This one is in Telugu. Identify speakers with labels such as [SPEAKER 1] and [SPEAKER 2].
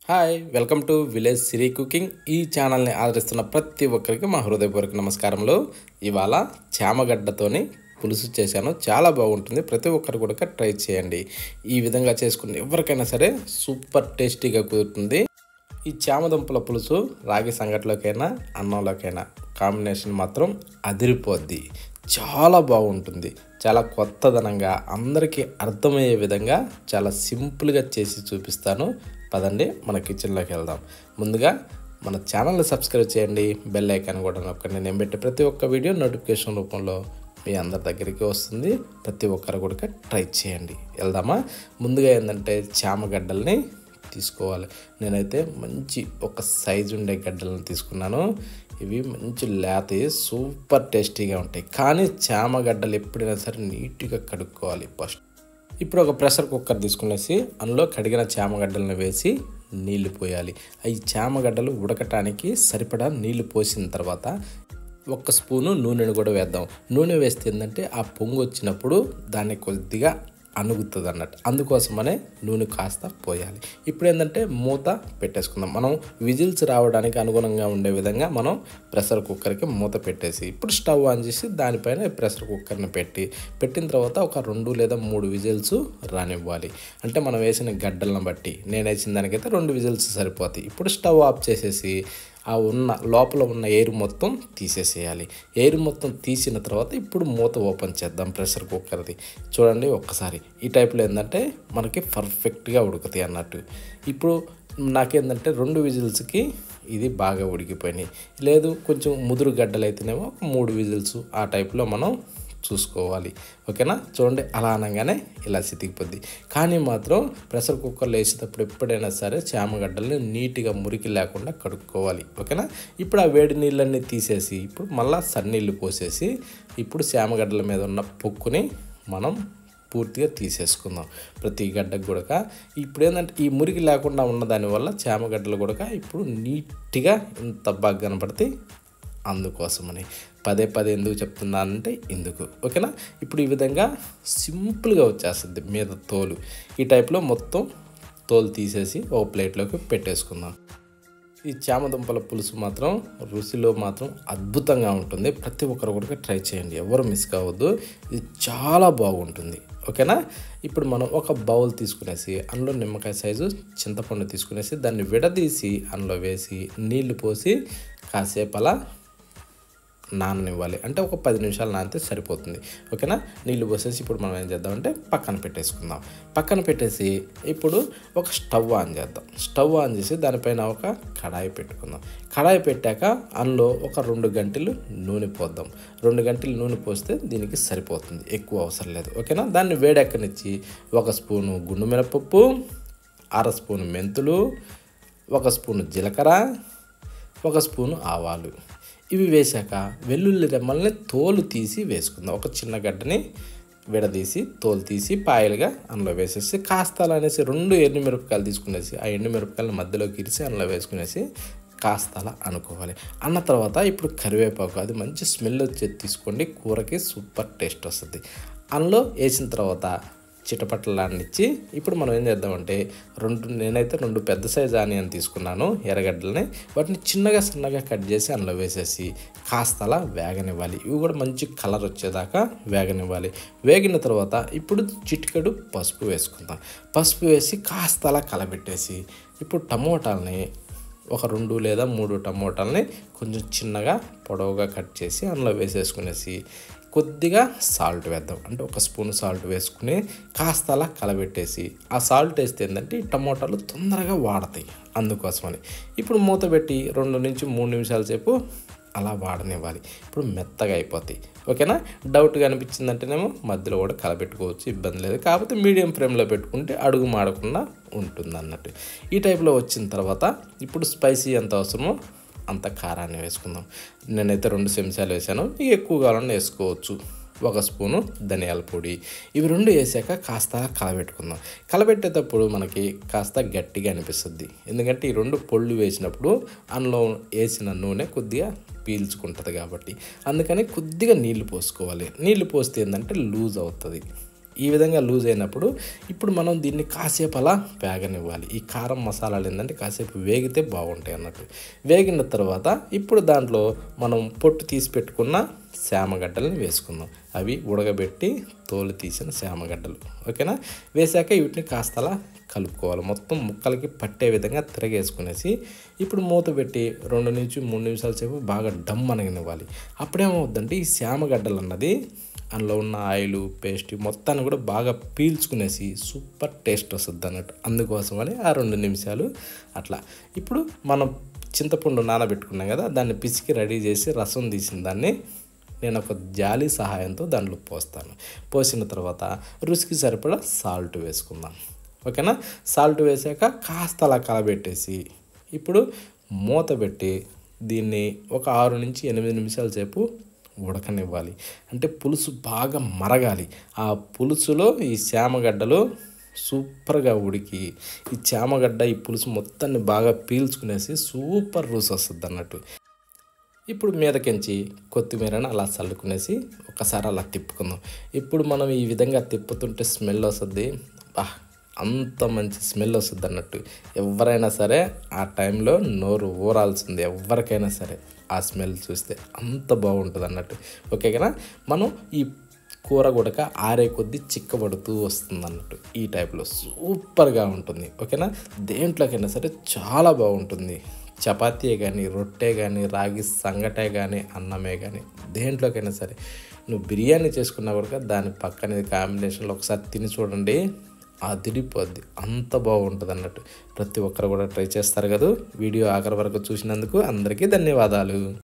[SPEAKER 1] Hi welcome to village Siri cooking. ఈ ఛానల్ని ఆదరిస్తున్న ప్రతి ఒక్కరికి మా హృదయపూర్వక నమస్కారములు. ఇవాళ చామగడ్డతోని పులుసు చేశాను. చాలా బాగుంటుంది. ప్రతి ఒక్కరు కూడా ట్రై చేయండి. ఈ విధంగా చేసుకుని ఎవరికైనా సరే సూపర్ టేస్టీగా కుదురుతుంది. ఈ చామదుంపల పులుసు రాగి సంగట్లోకైనా అన్నంలోకైనా కాంబినేషన్ మాత్రం అదిరిపోద్ది. చాలా బాగుంటుంది. చాలా కొత్తదనంగా అందరికీ అర్థమయ్యే విధంగా చాలా సింపుల్గా చేసి చూపిస్తాను. పదండి మన కిచెన్లోకి వెళ్దాం. ముందుగా మన ఛానల్ని సబ్స్క్రైబ్ చేయండి, బెల్ ఐకాన్ కూడా నొక్కండి. నేను పెట్టే ప్రతి ఒక్క వీడియో నోటిఫికేషన్ రూపంలో మీ అందరి దగ్గరికి వస్తుంది. ప్రతి ఒక్కరు కూడా ట్రై చేయండి. వెళ్దామా? ముందుగా ఏంటంటే చామగడ్డల్ని తీసుకోవాలి. నేనైతే మంచి ఒక సైజు ఉండే గడ్డలను తీసుకున్నాను. ఇవి మంచి లేత సూపర్ టేస్టీగా ఉంటాయి. కానీ చామగడ్డలు ఎప్పుడైనా సరే నీట్గా కడుక్కోవాలి ఫస్ట్. ఇప్పుడు ఒక ప్రెషర్ కుక్కర్ తీసుకునేసి అందులో కడిగిన చామగడ్డలను వేసి నీళ్లు పోయాలి. ఈ చామగడ్డలు ఉడకటానికి సరిపడా నీళ్లు పోసిన తర్వాత 1 స్పూను నూనెను కూడా వేద్దాం. నూనె వేస్తే ఏంటంటే ఆ పొంగు వచ్చినప్పుడు దాన్ని కొద్దిగా అణుగుతుంది అన్నట్టు. అందుకోసమనే నూనె కాస్త పోయాలి. ఇప్పుడు ఏంటంటే మూత పెట్టేసుకుందాం. మనం విజిల్స్ రావడానికి అనుగుణంగా ఉండే విధంగా మనం ప్రెషర్ కుక్కర్కి మూత పెట్టేసి ఇప్పుడు స్టవ్ ఆన్ చేసి దానిపైన ప్రెషర్ కుక్కర్ని పెట్టిన తర్వాత ఒక 2 లేదా 3 విజిల్స్ రానివ్వాలి. అంటే మనం వేసిన గడ్డలను బట్టి నేను వేసిన దానికైతే 2 విజిల్స్ సరిపోతాయి. ఇప్పుడు స్టవ్ ఆఫ్ చేసేసి లోపల ఉన్న ఎయిర్ మొత్తం తీసేసేయాలి. ఎయిర్ మొత్తం తీసిన తర్వాత ఇప్పుడు మూత ఓపెన్ చేద్దాం ప్రెషర్ కుక్కర్ది. చూడండి ఒక్కసారి ఈ టైప్లో ఏంటంటే మనకి పర్ఫెక్ట్గా ఉడుకుతాయి అన్నట్టు. ఇప్పుడు నాకేంటంటే 2 విజిల్స్కి ఇది బాగా ఉడికిపోయినాయి. లేదు కొంచెం ముదురు గడ్డలు అయితేనేమో 3 విజిల్స్ ఆ టైప్లో మనం చూసుకోవాలి. ఓకేనా? చూడండి అలా అనగానే ఇలా చితికిపోద్ది. కానీ మాత్రం ప్రెషర్ కుక్కర్లో వేసేటప్పుడు ఎప్పుడైనా సరే చామగడ్డల్ని నీట్గా మురికి లేకుండా కడుక్కోవాలి. ఓకేనా? ఇప్పుడు ఆ వేడి నీళ్ళన్నీ తీసేసి ఇప్పుడు మళ్ళీ సన్నీళ్ళు పోసేసి ఇప్పుడు చామగడ్డల మీద ఉన్న పొక్కుని మనం పూర్తిగా తీసేసుకుందాం. ప్రతి గడ్డకు కూడా ఇప్పుడు ఏంటంటే ఈ మురికి లేకుండా ఉన్న దానివల్ల చామగడ్డలు కూడా ఇప్పుడు నీట్గా ఇంత బాగా కనపడితే అందుకోసమని పదే ఎందుకు చెప్తున్నానంటే ఇందుకు. ఓకేనా? ఇప్పుడు ఈ విధంగా సింపుల్గా వచ్చేస్తుంది మీద తోలు. ఈ టైప్లో మొత్తం తోలు తీసేసి ఒక ప్లేట్లోకి పెట్టేసుకుందాం. ఈ చామదుంపల పులుసు మాత్రం రుచిలో మాత్రం అద్భుతంగా ఉంటుంది. ప్రతి ఒక్కరు కూడా ట్రై చేయండి. ఎవరు మిస్ కావద్దు. ఇది చాలా బాగుంటుంది. ఓకేనా? ఇప్పుడు మనం ఒక బౌల్ తీసుకునేసి అందులో నిమ్మకాయ సైజు చింతపండు తీసుకునేసి దాన్ని విడదీసి అందులో వేసి నీళ్లు పోసి కాసేపు అలా నాననివ్వాలి. అంటే ఒక 10 నిమిషాలు నానితే సరిపోతుంది. ఓకేనా? నీళ్లు పోసేసి ఇప్పుడు మనం ఏం చేద్దామంటే పక్కన పెట్టేసుకుందాం. పక్కన పెట్టేసి ఇప్పుడు ఒక స్టవ్ ఆన్ చేద్దాం. స్టవ్ ఆన్ చేసి దానిపైన ఒక కడాయి పెట్టుకుందాం. కడాయి పెట్టాక అందులో ఒక 2 గంటలు నూనె పోద్దాం. 2 గంటలు నూనె పోస్తే దీనికి సరిపోతుంది. ఎక్కువ అవసరం లేదు. ఓకేనా? దాన్ని వేడెక్కనిచ్చి 1 స్పూను గుండు మినపప్పు, 1/2 స్పూను మెంతులు, 1 స్పూను జీలకర్ర, 1 స్పూను ఆవాలు ఇవి వేశాక వెల్లుల్లి రెమ్మల్ని తోలు తీసి వేసుకుందాం. ఒక చిన్న గడ్డని విడదీసి తోలు తీసి పాయలుగా అందులో వేసేసి కాస్త అలా అనేసి 2 ఎండుమిరపకాయలు తీసుకునేసి ఆ ఎండుమిరపకాయలను మధ్యలోకి ఇరిసి అందులో వేసుకునేసి కాస్త అలా అనుకోవాలి. అన్న తర్వాత ఇప్పుడు కరివేపాకు అది మంచి స్మెల్ వచ్చేది తీసుకోండి. కూరకి సూపర్ టేస్ట్ వస్తుంది. అందులో వేసిన తర్వాత చిటపట్టలాన్నిచ్చి ఇప్పుడు మనం ఏం చేద్దామంటే నేనైతే 2 పెద్ద సైజు ఆనియన్ తీసుకున్నాను, ఎర్రగడ్డలని. వాటిని చిన్నగా సన్నగా కట్ చేసి అందులో వేసేసి కాస్త అలా వేగనివ్వాలి. ఇవి కూడా మంచి కలర్ వచ్చేదాకా వేగనివ్వాలి. వేగిన తర్వాత ఇప్పుడు చిటికెడు పసుపు వేసుకుందాం. పసుపు వేసి కాస్త అలా కలబెట్టేసి ఇప్పుడు టమోటాలని ఒక 2 లేదా 3 టమోటాలని కొంచెం చిన్నగా పొడవుగా కట్ చేసి అందులో వేసేసుకునేసి కొద్దిగా సాల్ట్ వేద్దాం. అంటే 1 స్పూన్ సాల్ట్ వేసుకుని కాస్త అలా కలబెట్టేసి ఆ సాల్ట్ వేస్తే ఏంటంటే ఈ టమోటాలు తొందరగా వాడతాయి. అందుకోసమని ఇప్పుడు మూత పెట్టి 2 నుంచి 3 నిమిషాల సేపు అలా వాడనివ్వాలి. ఇప్పుడు మెత్తగా అయిపోతాయి. ఓకేనా? డౌట్గా అనిపించిందంటేనేమో మధ్యలో కూడా కలబెట్టుకోవచ్చు, ఇబ్బంది లేదు. కాకపోతే మీడియం ఫ్లేమ్లో పెట్టుకుంటే అడుగు మాడకుండా ఉంటుంది అన్నట్టు. ఈ టైప్లో వచ్చిన తర్వాత ఇప్పుడు స్పైసీ ఎంత అవసరమో అంత కారాన్ని వేసుకుందాం. నేనైతే 2 చెంచాలు వేసాను. ఎక్కువ కావాలని వేసుకోవచ్చు. 1 స్పూను ధనియాల పొడి ఇవి 2 వేసాక కాస్త కలబెట్టుకుందాం. కలబెట్టేటప్పుడు మనకి కాస్త గట్టిగా అనిపిస్తుంది. ఎందుకంటే ఈ 2 పొళ్ళు వేసినప్పుడు అందులో వేసిన నూనె కొద్దిగా పీల్చుకుంటుంది కాబట్టి అందుకని కొద్దిగా నీళ్లు పోసుకోవాలి. నీళ్లు పోస్తే ఏంటంటే లూజ్ అవుతుంది. ఈ విధంగా లూజ్ అయినప్పుడు ఇప్పుడు మనం దీన్ని కాసేపు అలా వేగనివ్వాలి. ఈ కారం మసాలాలు ఏంటంటే కాసేపు వేగితే బాగుంటాయి అన్నట్టు. వేగిన తర్వాత ఇప్పుడు దాంట్లో మనం పొట్టు తీసి పెట్టుకున్న శామగడ్డలని వేసుకుందాం. అవి ఉడకబెట్టి తోలు తీసిన శామగడ్డలు, ఓకేనా. వేసాక వీటిని కాస్త అలా కలుపుకోవాలి. మొత్తం ముక్కలకి పట్టే విధంగా తిరగేసుకునేసి ఇప్పుడు మూత పెట్టి 2 నుంచి 3 నిమిషాల సేపు బాగా డమ్ అనగనివ్వాలి. అప్పుడేమవుద్దంటే ఈ శామగడ్డలు అన్నది అందులో ఉన్న ఆయిల్ పేస్ట్ మొత్తాన్ని కూడా బాగా పీల్చుకునేసి సూపర్ టేస్ట్ వస్తుంది అన్నట్టు. అందుకోసమని ఆ 2 నిమిషాలు అట్లా. ఇప్పుడు మనం చింతపండు నానబెట్టుకున్నాం కదా, దాన్ని పిసికి రెడీ చేసి రసం తీసిన దాన్ని నేను ఒక జాలి సహాయంతో దాంట్లో పోస్తాను. పోసిన తర్వాత రుచికి సరిపడా సాల్ట్ వేసుకుందాం, ఓకేనా. సాల్ట్ వేసాక కాస్త అలా కలబెట్టేసి ఇప్పుడు మూత పెట్టి దీన్ని ఒక 6 నుంచి 8 నిమిషాల సేపు ఉడకనివ్వాలి. అంటే పులుసు బాగా మరగాలి. ఆ పులుసులో ఈ శామగడ్డలు సూపర్గా ఉడికి ఈ చామగడ్డ ఈ పులుసు మొత్తాన్ని బాగా పీల్చుకునేసి సూపర్ రుచి వస్తుంది అన్నట్టు. ఇప్పుడు మీదకించి కొత్తిమీరని అలా చల్లుకునేసి ఒకసారి అలా తిప్పుకుందాం. ఇప్పుడు మనం ఈ విధంగా తిప్పుతుంటే స్మెల్ వస్తుంది, అంత మంచి స్మెల్ వస్తుంది అన్నట్టు. ఎవరైనా సరే ఆ టైంలో నోరు ఊరాల్సింది, ఎవరికైనా సరే ఆ స్మెల్ చూస్తే అంత బాగుంటుంది అన్నట్టు, ఓకే కదా. మనం ఈ కూర కూడా ఆరే కొద్దీ చిక్కబడుతూ వస్తుంది అన్నట్టు. ఈ టైప్లో సూపర్గా ఉంటుంది, ఓకేనా. దేంట్లోకైనా సరే చాలా బాగుంటుంది. చపాతీయే కానీ, రొట్టె కానీ, రాగి సంగటే కానీ, అన్నమే కానీ, దేంట్లోకైనా సరే. నువ్వు బిర్యానీ చేసుకున్నా కూడా దాని పక్కన కాంబినేషన్లో ఒకసారి తిని చూడండి, అదిరిపోద్ది, అంత బాగుంటుంది అన్నట్టు. ప్రతి ఒక్కరు కూడా ట్రై చేస్తారు కదా. వీడియో ఆఖరి వరకు చూసినందుకు అందరికీ ధన్యవాదాలు.